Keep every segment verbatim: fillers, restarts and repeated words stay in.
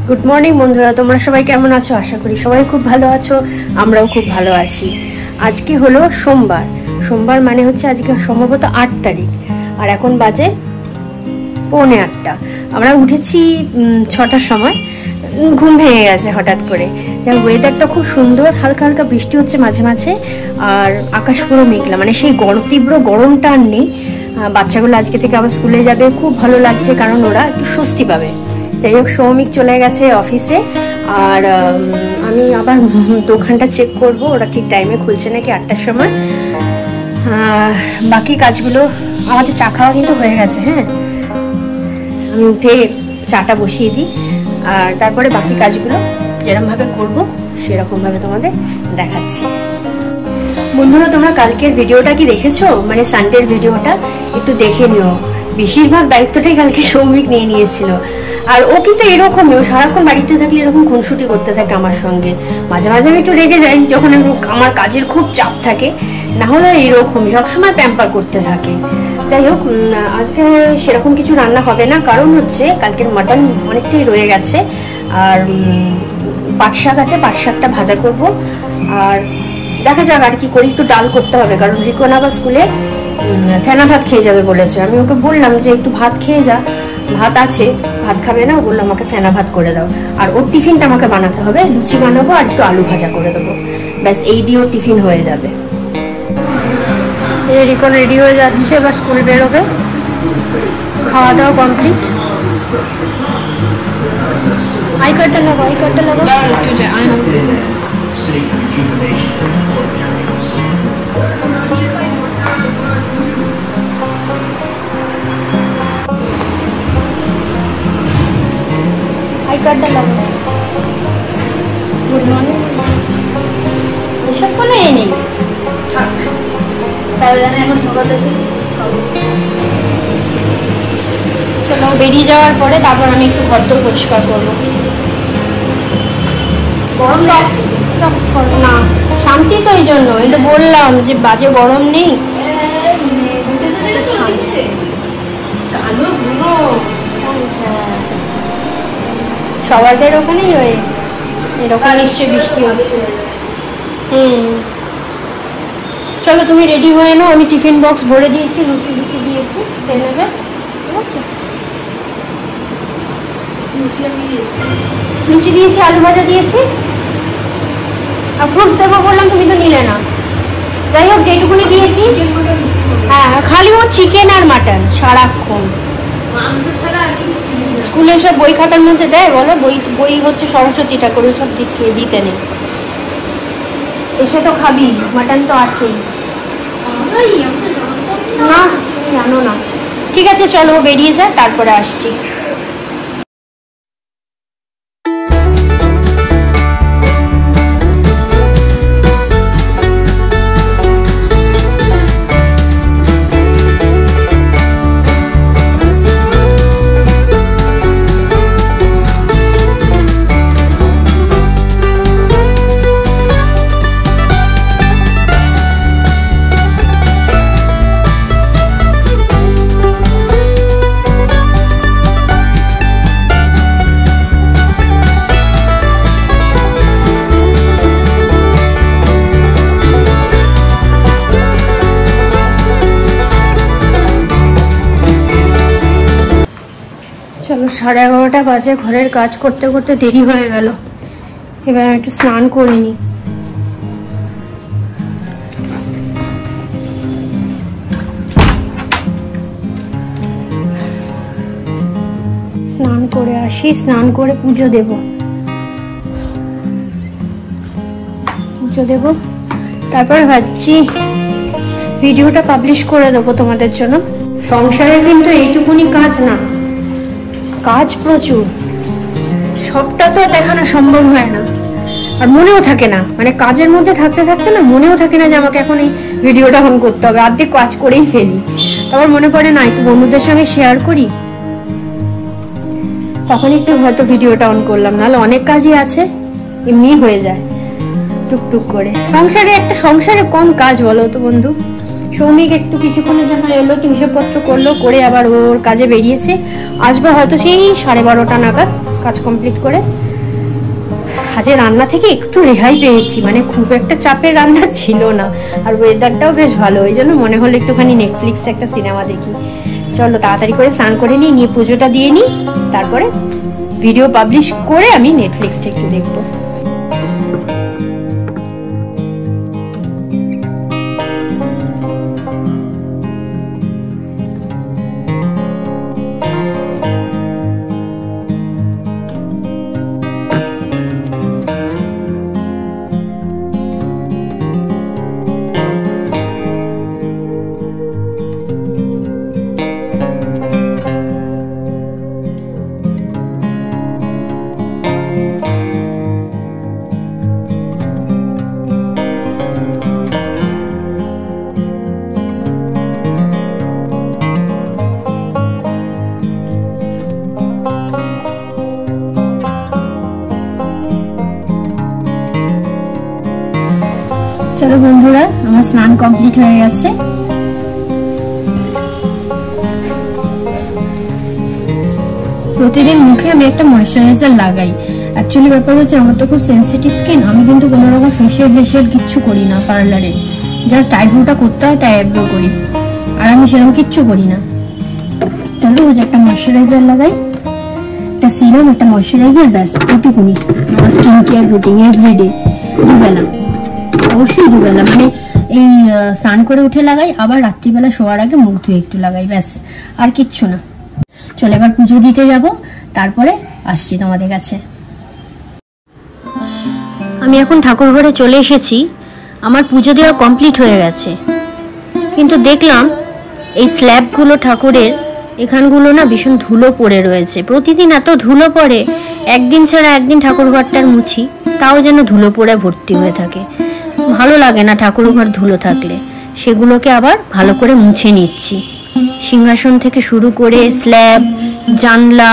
Good morning বন্ধুরা, তোমরা সবাই কেমন আছো? আশা করি সবাই খুব ভালো আছো, আমরাও খুব ভালো আছি। আজকে হলো সোমবার। সোমবার মানে হচ্ছে আজকে সম্ভবত আট তারিখ, আর এখন বাজে পৌনে আটটা। আমরা উঠেছি ছটার সময়, ঘুম ভেঙে গেছে হঠাৎ করে। যার ওয়েদারটা খুব সুন্দর, হালকা হালকা বৃষ্টি হচ্ছে মাঝে মাঝে, আর আকাশ পুরো মেঘলা, মানে সেই গরম তীব্র গরমটা আর নেই। বাচ্চাগুলো আজকে থেকে আবার স্কুলে যাবে, খুব ভালো লাগছে, কারণ ওরা একটু স্বস্তি পাবে। যাই হোক, সৌমিক চলে গেছে অফিসে, আর আমি আবার দোকানটা চেক করব ওরা ঠিক টাইমে খুলছে নাকি, আটটার সময়। বাকি কাজগুলো আমাদের চা খাওয়া কিন্তু হয়ে গেছে। হ্যাঁ, আমি উঠে চাটা বসিয়ে দিই, আর তারপরে বাকি কাজগুলো যেরকমভাবে করবো সেরকমভাবে তোমাদের দেখাচ্ছি। বন্ধুরা, তোমরা কালকের ভিডিওটা কি দেখেছো? মানে সানডের ভিডিওটা একটু দেখে নিও। বেশিরভাগ দায়িত্বটাই কালকে সৌমিক নিয়ে নিয়েছিল, আর ও কিন্তু এরকমই, ও সারাক্ষণ বাড়িতে থাকলে এরকম খুনসুটি করতে থাকে আমার সঙ্গে। মাঝে মাঝে আমি একটু রেগে যাই যখন আমার কাজের খুব চাপ থাকে, না হলে এরকমই সবসময় প্যাম্পার করতে থাকে। যাই হোক, আজকে সেরকম কিছু রান্না হবে না, কারণ হচ্ছে কালকের মাটন অনেকটাই রয়ে গেছে, আর পাট শাক আছে, পাট শাকটা ভাজা করব। আর দেখা যাক আর কি করি, একটু ডাল করতে হবে, কারণ রিকন আবার স্কুলে ফেনা ভাত খেয়ে যাবে বলেছে। আমি ওকে বললাম যে একটু ভাত খেয়ে যা, ভাত আছে, ভাত খাবে না, ও বললো আমাকে ফেনা ভাত করে দাও। আর ওর টিফিনটা আমাকে বানাতে হবে, লুচি বানাবো আর একটু আলু ভাজা করে দেবো, ব্যাস এই দিয়ে ওর টিফিন হয়ে যাবে। রিকন রেডি হয়ে যাচ্ছে, এবার স্কুল বেরোবে। খাওয়া দাওয়া কমপ্লিট। আই কার্ডটা লাগাও, আই কার্ডটা লাগাও। আই কার্ডটা লাগাও। Good morning. এসব কোনো এ নেই, থাক, তাহলে জানি এখন সকাল আছে। চলো, বেরিয়ে যাওয়ার পরে তারপর আমি একটু ঘর দোর পরিষ্কার করবো। গরম না, শান্তি তো এই জন্য এই তো বললাম যে বাজে গরম নেই। সবাইদের ওখানেই ওই এরকম নিশ্চয়ই বৃষ্টি হচ্ছে। হুম, চলো তুমি রেডি হয়ে নাও, আমি টিফিন বক্স ভরে দিয়েছি, লুচি লুচি দিয়েছি, খেয়ে নেবে, ঠিক আছে? লুচি দিয়েছি, আলু ভাজা দিয়েছি, আর ফ্রুটস দেবো বললাম, তুমি তো নিলে না। যাই হোক, যেটুকুনি দিয়েছি। হ্যাঁ, খালি ওর চিকেন আর মাটন সারাক্ষণ। স্কুলে সব বই খাতার মধ্যে দেয়, বলো বই বই হচ্ছে সরস্বতী ঠাকুর, ওইসব দিতে নেই। এসে তো খাবি, মাটন তো আছেই। না, জানো না। ঠিক আছে, চলো বেরিয়ে যায়, তারপরে আসছি। চলো, সাড়ে এগারোটা বাজে, ঘরের কাজ করতে করতে দেরি হয়ে গেল। এবার একটু স্নান করিনি। স্নান করে আসি, স্নান করে পুজো দেব, পুজো দেব তারপর ভাবছি ভিডিওটা পাবলিশ করে দেবো তোমাদের জন্য। সংসারের কিন্তু এইটুকুনি কাজ না, কাজ প্রচুর, সবটা তো দেখানো সম্ভব হয় না, আর মনেও থাকে না, মানে কাজের মধ্যে থাকতে থাকতে না মনেও থাকে না যে আমাকে এখন এই ভিডিওটা অন করতে হবে, অর্ধেক কাজ করেই ফেলি। তারপর মনে পড়ে না একটু বন্ধুদের সঙ্গে শেয়ার করি, তখন একটু হয়তো ভিডিওটা অন করলাম, নাহলে অনেক কাজই আছে এমনি হয়ে যায় টুকটুক করে। সংসারে একটা সংসারে কম কাজ বলো তো বন্ধু। সৌমিক একটু কিছুক্ষণের জন্য এলো, টিউশনপত্র করলো, করে আবার ওর কাজে বেরিয়েছে, আসবে হয়তো সেই সাড়ে বারোটা নাগাদ। কাজ কমপ্লিট করে আজকে রান্না থেকে একটু রেহাই পেয়েছি, মানে খুব একটা চাপের রান্না ছিল না, আর ওয়েদারটাও বেশ ভালো, ওই জন্য মনে হলো একটুখানি নেটফ্লিক্সে একটা সিনেমা দেখি। চলো তাড়াতাড়ি করে স্নান করে নিই, নিয়ে পুজোটা দিয়ে নিই, তারপরে ভিডিও পাবলিশ করে আমি নেটফ্লিক্সটা একটু দেখবো। চলো বন্ধুরা, আমার স্নান কমপ্লিট হয়ে গেছে। প্রতিদিন মুখে আমি একটা ময়শ্চারাইজার লাগাই। অ্যাকচুয়ালি ব্যাপার হচ্ছে আমার তো খুব সেনসিটিভ স্কিন, আমি কিন্তু কোনো রকম ফেশিয়াল ফেশিয়াল কিচ্ছু করি না পার্লারে, জাস্ট আইব্রোটা করতে হয় তাই আইব্রো করি, আর আমি সেরকম কিচ্ছু করি না। চলো যে একটা ময়শ্চারাইজার লাগাই, একটা সিরাম, একটা ময়শ্চারাইজার, ব্যাস এইটুকুনি আমার স্কিন কেয়ার রুটিন এভরিডে, দুবেলা, অবশ্যই দুবেলা, মানে এই স্নান করে উঠে লাগাই, আবার রাত্রিবেলা শোয়ার আগে মুখ ধুয়ে একটু লাগাই, ব্যাস আর কিচ্ছু না। চলো এবার পুজো দিতে যাব, তারপরে আসছি তোমাদের কাছে। আমি এখন ঠাকুর ঘরে চলে এসেছি, আমার পুজো দেওয়া কমপ্লিট হয়ে গেছে, কিন্তু দেখলাম এই স্ল্যাবগুলো ঠাকুরের এখানগুলো না ভীষণ ধুলো পড়ে রয়েছে। প্রতিদিন এত ধুলো পড়ে, একদিন ছাড়া একদিন ঠাকুর ঘরটার মুছি, তাও যেন ধুলো পড়ে ভর্তি হয়ে থাকে। ভালো লাগে না ঠাকুর ঘর ধুলো থাকলে, সেগুলোকে আবার ভালো করে মুছে নিচ্ছি। সিংহাসন থেকে শুরু করে স্ল্যাব, জানলা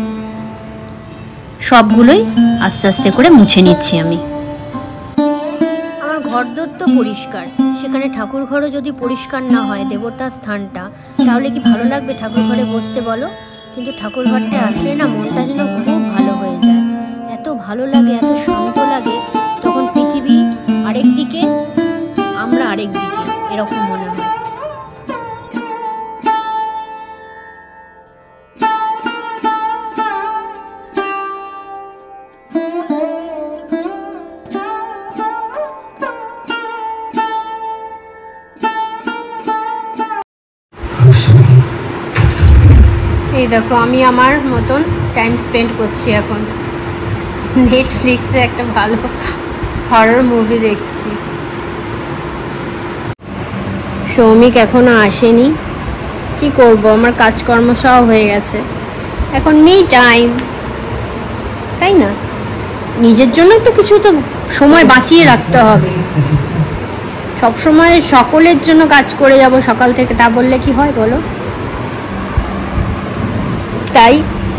সবগুলোই আস্তে আস্তে করে মুছে নিচ্ছি আমি। আমার ঘরদোর তো পরিষ্কার, সেখানে ঠাকুর ঘরও যদি পরিষ্কার না হয় দেবতার স্থানটা, তাহলে কি ভালো লাগবে ঠাকুর ঘরে বসতে বলো? কিন্তু ঠাকুর ঘরটা আসলে না মনটা যেন খুব ভালো হয়ে যায়, এত ভালো লাগে, এত শান্ত লাগে, তখন পৃথিবী আরেক দিকে, আমরা আরেক দিকে, এরকম মনে হয়। এই দেখো আমি আমার মতন টাইম স্পেন্ড করছি এখন, নেটফ্লিক্সে একটা ভালো হরর মুভি দেখছি। সৌমিক এখনো আসেনি, কি করব, আমার কাজকর্ম সব হয়ে গেছে, এখন মি টাইম, তাই না? নিজের জন্য একটু কিছু তো সময় বাঁচিয়ে রাখতে হবে, সব সময় সকলের জন্য কাজ করে যাব সকাল থেকে, তা বললে কি হয় বলো? তাই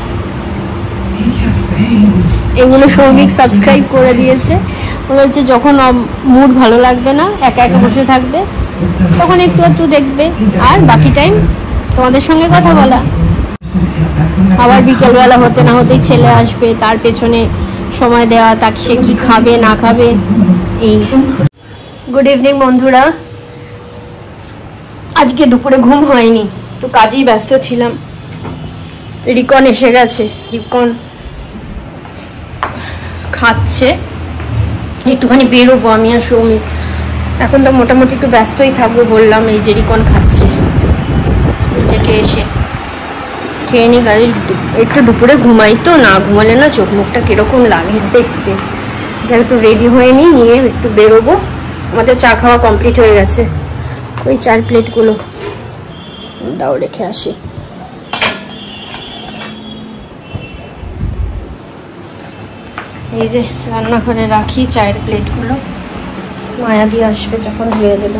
এগুলো সৌমিক সাবস্ক্রাইব করে দিয়েছে, বলেছে যখন মুড ভালো লাগবে না, একা একা বসে থাকবে, তখন একটু একটু দেখবে, আর বাকি টাইম তোমাদের সঙ্গে কথা বলা। আবার বিকেলবেলা হতে না হতেই ছেলে আসবে, তার পেছনে সময় দেওয়া, তাকে সে কি খাবে না খাবে। এই গুড ইভিনিং বন্ধুরা, আজকে দুপুরে ঘুম হয়নি, একটু কাজেই ব্যস্ত ছিলাম। রিকন এসে গেছে, রিকন খাচ্ছে, একটুখানি বেরোবো আমি আর সৌমিক, এখন তো মোটামুটি একটু ব্যস্তই থাকবো বললাম, এই যে রিকন খাচ্ছে, স্কুল থেকে এসে খেয়ে নি, গাড়ি একটু দুপুরে ঘুমাই, তো না ঘুমালে না চোখ মুখটা কিরকম লাগে দেখতে। যা একটু রেডি হয়ে নিই, নিয়ে একটু বেরোবো। আমাদের চা খাওয়া কমপ্লিট হয়ে গেছে, ওই চার প্লেটগুলো দাও রেখে আসি। এই যে রান্নাঘরে রাখি চায়ের প্লেটগুলো, মায়া দিয়ে আসবে যখন ধুয়ে দেবো।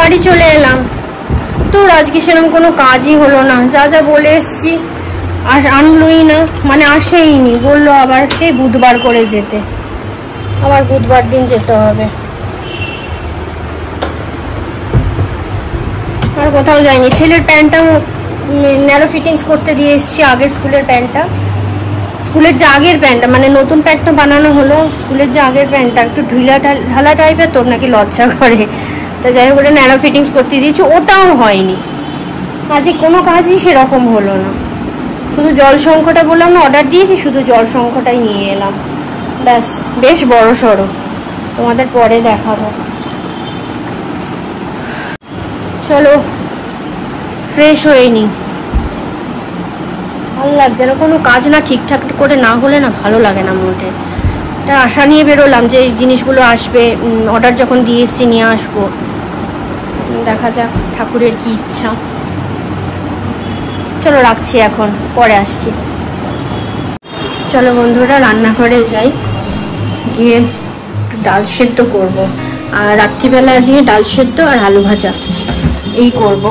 বাড়ি চলে এলাম। তো আজকে সেরকম কোনো কাজই হলো না, যা যা বলে এসছি আর আনলোই না, মানে আসেইনি, বললো আবার সেই বুধবার করে যেতে, আবার বুধবার দিন যেতে হবে। আর কোথাও যাইনি। ছেলের প্যান্টটা ন্যারো ফিটিংস করতে দিয়ে এসছি, আগের স্কুলের প্যান্টটা, স্কুলের যে আগের প্যান্টটা, মানে নতুন প্যান্টটা বানানো হলো, স্কুলের যে আগের প্যান্টটা একটু ঢিলা ঢালা টাইপের, তোর নাকি লজ্জা করে, তো যাই হোক ওটা ন্যারো ফিটিংস করতে দিয়েছি, ওটাও হয়নি। আজকে কোনো কাজই সেরকম হলো না, শুধু জল সংখ্যাটা বললাম না অর্ডার দিয়েছি, শুধু জল সংখ্যাটাই নিয়ে এলাম, ব্যাস। বেশ বড় সড়ো, তোমাদের পরে দেখাবো। চলো ফ্রেশ হয়ে নি, ভালো লাগছে না, কোনো কাজ না ঠিকঠাক করে না হলে না ভালো লাগে না মোটে। এটা আশা নিয়ে বেরোলাম যে এই জিনিসগুলো আসবে, অর্ডার যখন দিয়ে এসছি নিয়ে আসবো, দেখা যাক ঠাকুরের কি ইচ্ছা। চলো রাখছি, এখন পরে আসছি। চলো বন্ধুরা রান্নাঘরে যাই, গিয়ে একটু ডাল সেদ্ধ করবো, আর রাত্রিবেলা আজকে ডাল সেদ্ধ আর আলু ভাজা এই করবো।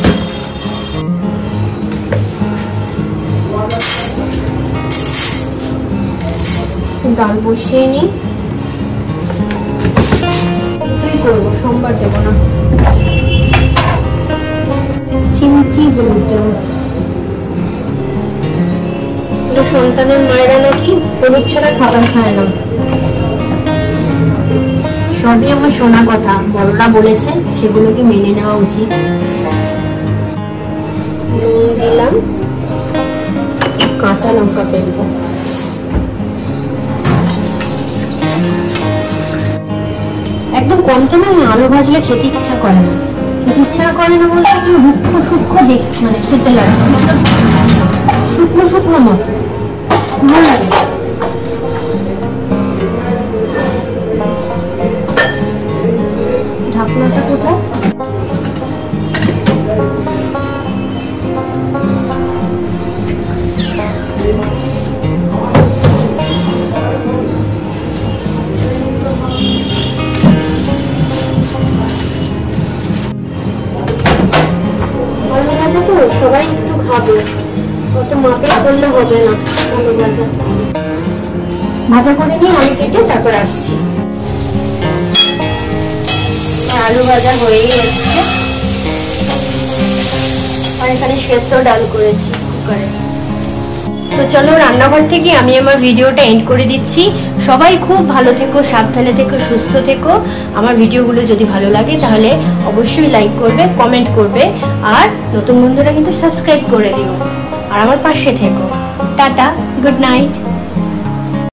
ডাল বসিয়ে নিই, তুই করবো, সোমবার দেবো না। চিমটি হলুদ দেবো, সন্তানের মায়েরা নাকি হলুদ ছাড়া খাবার খায় না, সবই আমার শোনা কথা, বড়রা বলেছে, সেগুলোকে মেনে নেওয়া উচিত। দিলাম, কাঁচা লঙ্কা ফেলবো, একদম কম তেলে আলু ভাজলে খেতে ইচ্ছা করে না, খেতে ইচ্ছা করে না বলতে একটু রুক্ষ সূক্ষ্ম দেখ, মানে খেতে লাগে শুকনো শুকনো মতো ভালো লাগে। ঢাকনাটা কোথায়? সবাই একটু খাবে, অত মাপে করলে হবে না। আলু ভাজা ভাজা করে নিয়ে আলু কেটে তারপর আসছি। আলু ভাজা হয়ে গেছে, আর এখানে সেদ্ধ ডাল করেছি কুকারে। তো চলো রান্নাঘর থেকে আমি আমার ভিডিওটা এন্ড করে দিচ্ছি। সবাই খুব ভালো থেকো, সাবধানে থেকো, সুস্থ থেকো। আমার ভিডিওগুলো যদি ভালো লাগে তাহলে অবশ্যই লাইক করবে, কমেন্ট করবে, আর নতুন বন্ধুরা কিন্তু সাবস্ক্রাইব করে দিও, আর আমার পাশে থেকো। Tata, good night.